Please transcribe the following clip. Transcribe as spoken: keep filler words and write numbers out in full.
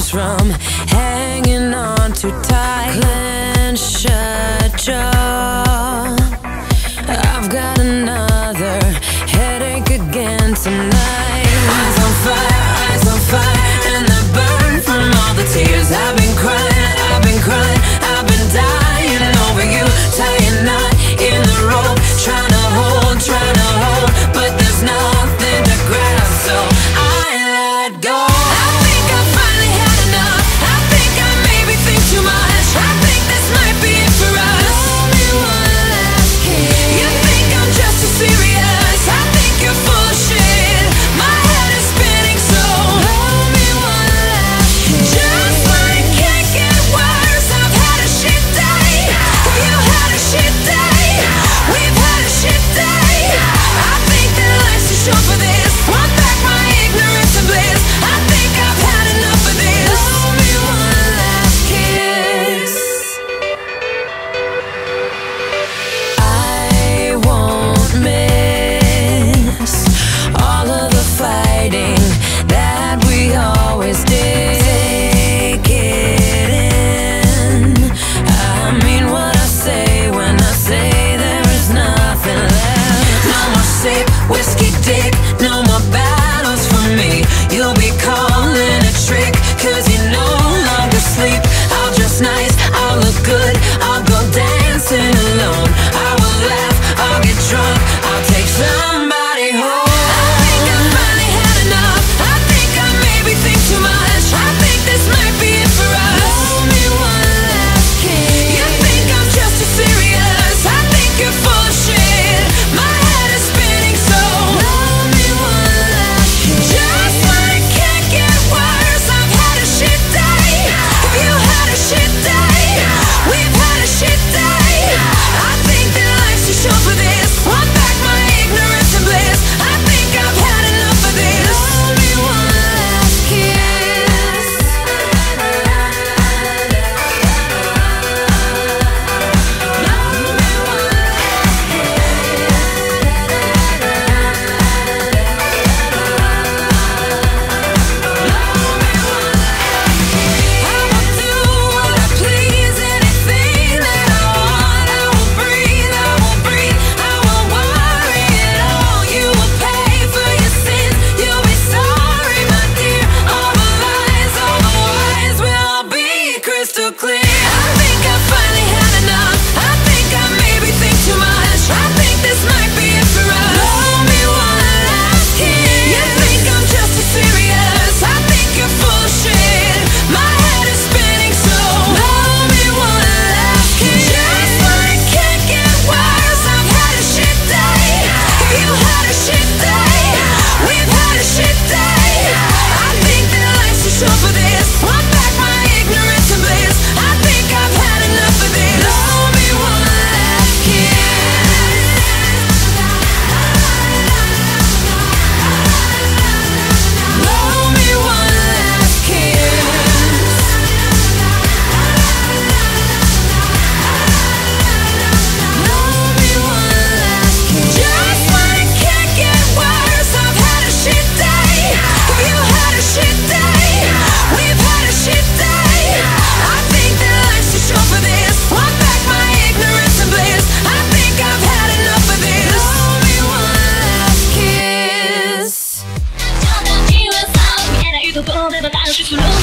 comes from hanging on too tight. Clench shut jaw. I've got another headache again tonight. Eyes on fire, eyes on fire, and the burn from all the tears. I've been crying, I've been crying, I've been dying over you. Tying knot in the rope, trying to hold, trying to hold, but there's nothing to grab, so I let go. I think I finally had enough. I think I maybe think too much. I think this might be it for us. Only one last kiss. You think I'm just too serious. I think you're full of shit. My head is spinning, so only one last kiss. Just when it can't get worse, I've had a shit day. You had a shit day. We've had a shit day. I think that life's too short for this. Want back my ignorance and bliss. I think I've had enough of this. Only one last kiss. I won't miss all of the fighting that we always did. Take it in. I mean what I say when I say there is nothing left. No more sip, whiskey dick, no more battles for me. You'll be calling a trick, cause you no longer sleep. I'll dress nice, I'll look good, I'll go dancing alone. I will laugh, I'll get drunk, I'll take somebody home. I think I finally had enough. I think I maybe think too much. I think this might be it for us. Only one last kiss. You think I'm just too serious. I think you're full of shit. My head is spinning, so only one last kiss. Just when it can't get worse, I've had a shit day. You had a shit day. We've had a shit day. I think that life's too short for this. Want back my ignorance and bliss. I think I've had enough of this. Only one last kiss. Only one last I will do what I please, anything that I want. I will breathe, I will breathe, I will worry at all. You will pay for your sins, you'll be sorry, my dear. All the lies, all the lies will all be crystal clear. I think I finally had enough. I think I maybe think too much. I think this might be it for us. Only one last kiss. You think I'm just too serious. I think you're full of shit. My head is spinning, so only one last kiss. Just when it can't get worse, I've had a shit day. You had a shit day. We've had a shit day. I think that life's too short for this. Want back my ignorance and bliss. I think I've had enough of this. Only one last kiss. Only one last kiss. Only one last kiss. Just when it can't get worse, I've had a shit day. You had a shit day. We've had a shit day. I think that life's too short for this. Want back my ignorance and bliss. I think I've had enough of this. Only one last kiss. 就当你为骚，别来与多多的大事出路。